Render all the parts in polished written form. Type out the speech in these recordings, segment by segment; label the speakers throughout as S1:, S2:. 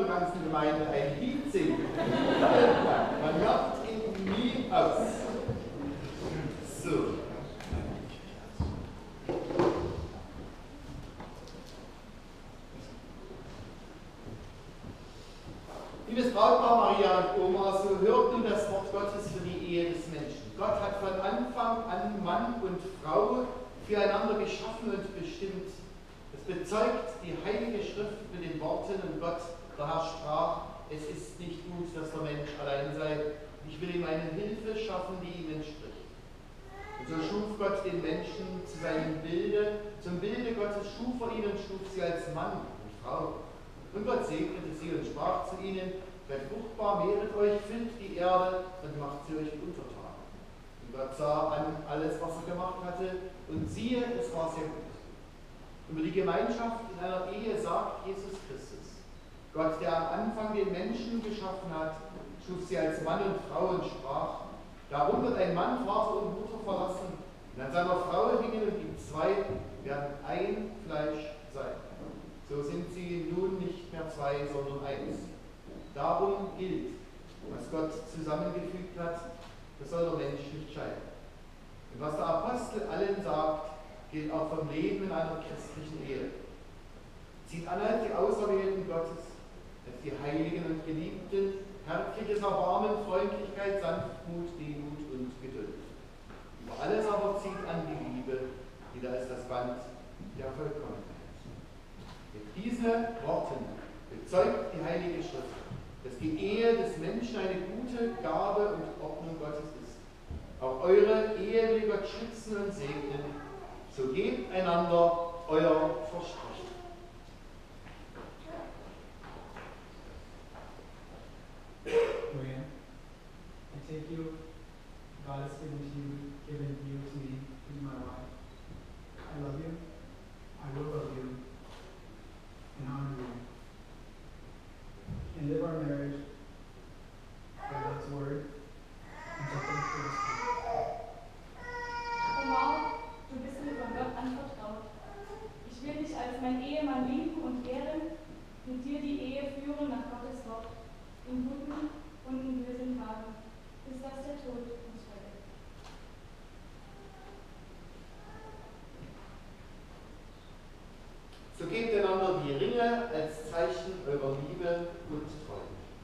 S1: ganzen Gemeinde ein Lied singen. Man hört ihn nie aus. So. Liebes Brautpaar Maria und Oma, so hört nun das Wort Gottes für die Ehe des Menschen. Gott hat von Anfang an Mann und Frau füreinander geschaffen und bestimmt. Es bezeugt die Heilige Schrift mit den Worten, und Gott, der Herr, sprach: Es ist nicht gut, dass der Mensch allein sei. Ich will ihm eine Hilfe schaffen, die ihm entspricht. Und so schuf Gott den Menschen zu seinem Bilde. Zum Bilde Gottes schuf er ihn und schuf sie als Mann und Frau. Und Gott segnete sie und sprach zu ihnen: Seid fruchtbar, mehret euch, füllt die Erde und macht sie euch untertan. Und Gott sah an alles, was er gemacht hatte, und siehe, es war sehr gut. Über die Gemeinschaft in einer Ehe sagt Jesus Christus: Gott, der am Anfang den Menschen geschaffen hat, schuf sie als Mann und Frau und sprach: Darum wird ein Mann Vater und Mutter verlassen und an seiner Frau hängen, und die zwei werden ein Fleisch sein. So sind sie nun nicht mehr zwei, sondern eins. Darum gilt, was Gott zusammengefügt hat, das soll der Mensch nicht scheiden. Und was der Apostel allen sagt, gilt auch vom Leben in einer christlichen Ehe. Zieht an als die Auserwählten Gottes, als die Heiligen und Geliebten, herzliches Erbarmen, Freundlichkeit, Sanftmut, Demut und Geduld. Über alles aber zieht an die Liebe, die da ist das Band der Vollkommenheit. Mit diesen Worten bezeugt die Heilige Schrift, dass die Ehe des Menschen eine gute Gabe und Ordnung Gottes ist. Auch eure Ehe will Gott schützen und segnen. So gebt einander euer Versprechen.
S2: Maria, I take you, God has given you to me, to be my wife. I love you, I will love you, and honor you, and live our marriage by God's word and to thank for His spirit.
S3: Oma, du bist mir von Gott anvertraut. Ich will dich als mein Ehemann lieben und ehren, mit dir die Ehe führen nach Gottes Wort, in guten und in bösen Tagen, bis dass der Tod uns scheidet.
S1: So gebt einander die Ringe als Zeichen eurer Liebe und Treue.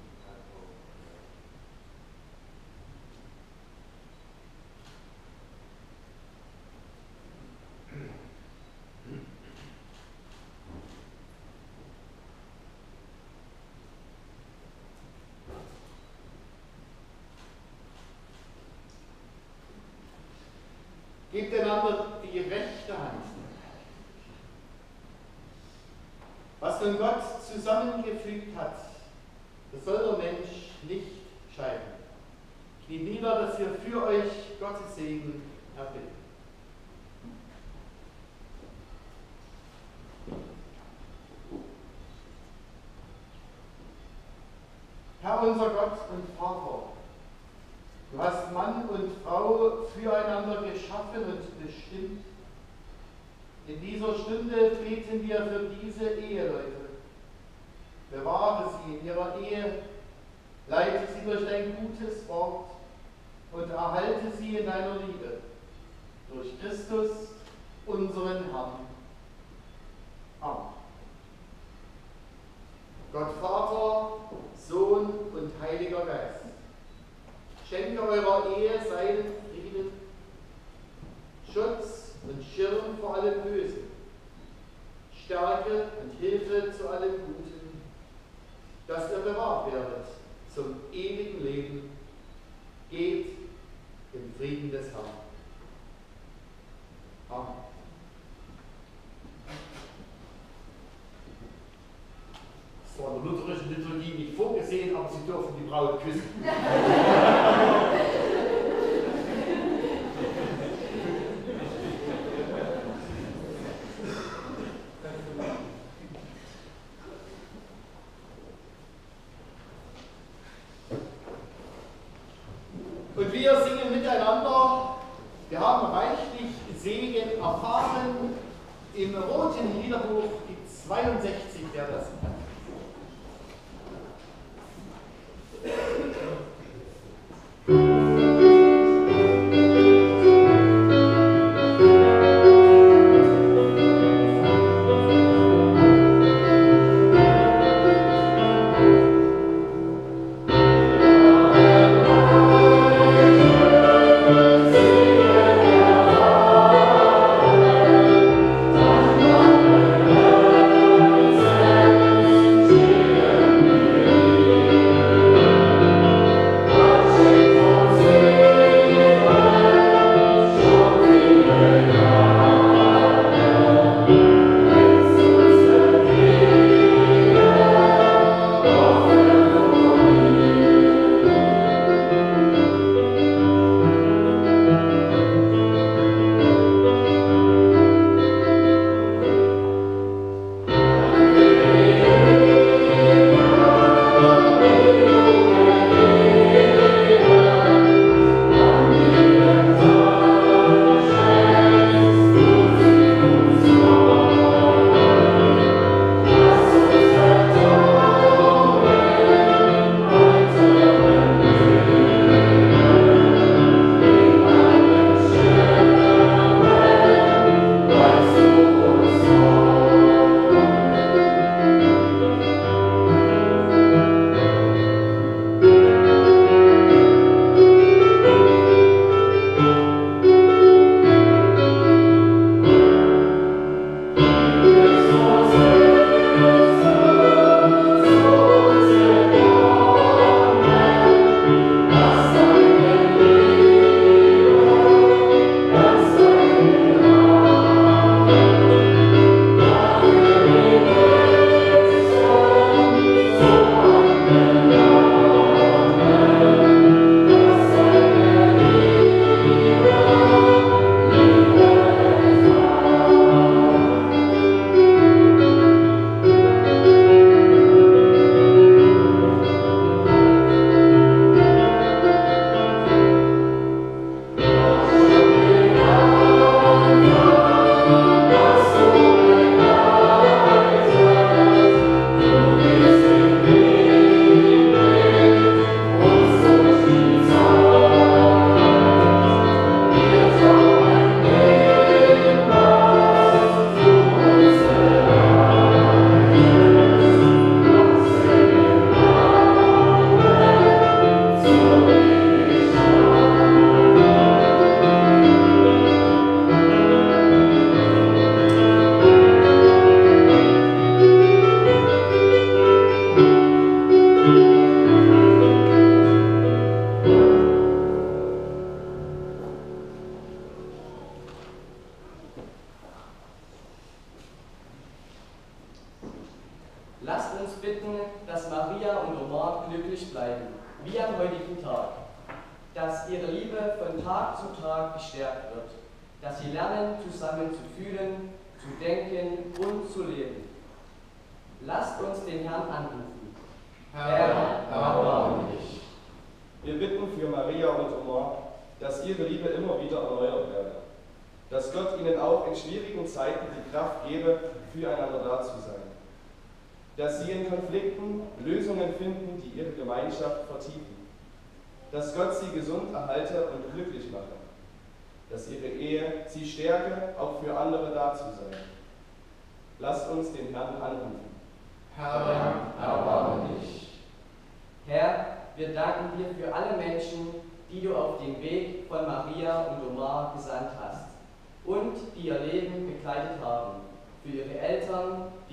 S1: Gebt einander die rechte Hand. Was nun Gott zusammengefügt hat, das soll der Mensch nicht scheiden. Kniet nieder, dass wir für euch Gottes Segen erbitten. Herr unser Gott und Vater, du hast Mann und Frau füreinander geschaffen und bestimmt. In dieser Stunde beten wir für diese Eheleute. Bewahre sie in ihrer Ehe, leite sie durch dein gutes Wort und erhalte sie in deiner Liebe. Durch Christus, unseren Herrn. Amen. Gott Vater, Sohn und Heiliger Geist, schenke eurer Ehe seinen Frieden, Schutz und Schirm vor allem Bösen, Stärke und Hilfe zu allem Guten, dass ihr bewahrt werdet zum ewigen Leben. Geht im Frieden des Herrn. Amen. Das war in der lutherischen Liturgie nicht vorgesehen, aber sie dürfen die Braut küssen. Und wir singen miteinander. Wir haben reichlich Segen erfahren im roten Liederbuch, die 62, der das hat.
S4: Maria und Omar glücklich bleiben, wie am heutigen Tag. Dass ihre Liebe von Tag zu Tag gestärkt wird. Dass sie lernen, zusammen zu fühlen, zu denken und zu leben. Lasst uns den Herrn anrufen.
S5: Herr, erbarme dich. Wir bitten für Maria und Omar, dass ihre Liebe immer wieder erneuert werde. Dass Gott ihnen auch in schwierigen Zeiten die Kraft gebe, füreinander da zu sein. Dass sie in Konflikten Lösungen finden, die ihre Gemeinschaft vertiefen. Dass Gott sie gesund erhalte und glücklich mache. Dass ihre Ehe sie stärke, auch für andere da zu sein. Lasst uns den Herrn anrufen.
S1: Herr, erbarme dich.
S4: Herr, wir danken dir für alle Menschen, die du auf dem Weg von Maria und Omar gesandt hast und die ihr Leben begleitet haben, für ihre Eltern,